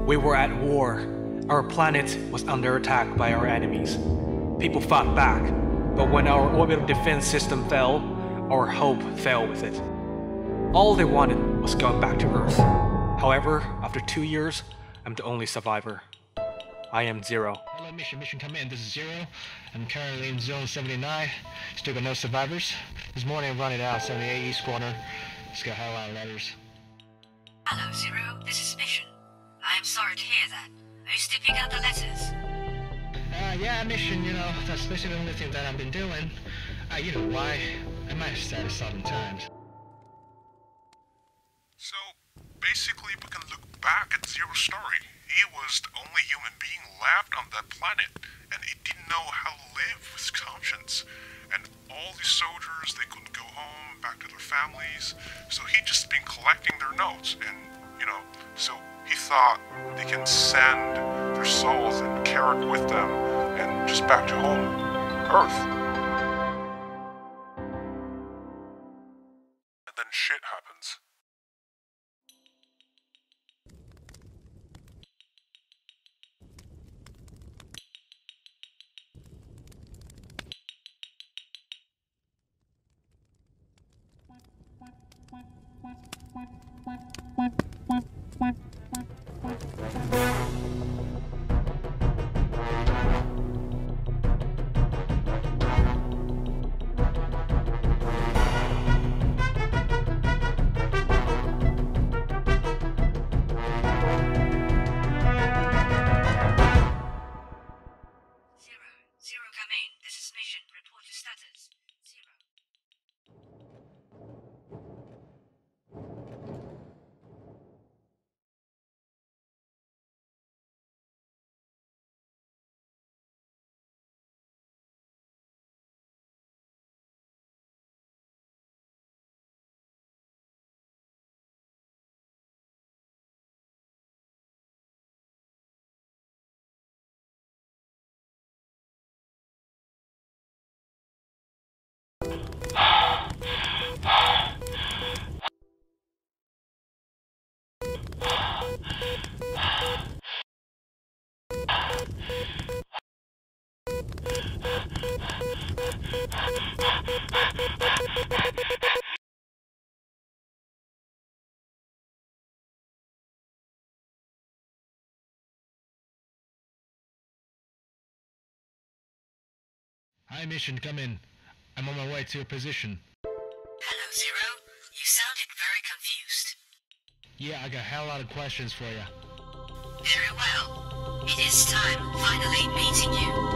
We were at war. Our planet was under attack by our enemies. People fought back, but when our orbital defense system fell, our hope fell with it. All they wanted was going back to Earth. However, after 2 years, I'm the only survivor. I am Zero. Hello, mission come in. This is Zero. I'm currently in zone 79. Still got no survivors. This morning I'm running out 78 East Corner. Just got a lot of letters. Hello, Zero. This is Mission. I am sorry to hear that. Are you still picking up the letters? Yeah, Mission, that's basically the only thing that I've been doing. You know why? I might have started 7 times. So, basically we can look back at Zero's story. He was the only human being left on that planet, and he didn't know how to live with his conscience. And all these soldiers, they couldn't go home, back to their families, so he just been collecting their notes, and, so he thought they can send their souls and carry it with them, and just back to home, Earth. And then shit happens. Zero, come in. This is Mission. Report your status. Zero. Hi, Mission, come in. I'm on my way to your position. Hello, Zero. You sounded very confused. Yeah, I got a hell lot of questions for you. Very well. It is time finally meeting you.